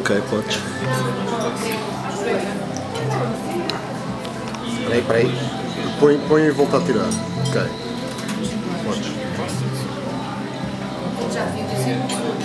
Ok, podes. Peraí. Põe e volta a tirar. Ok. Podes. Já devia ter sido.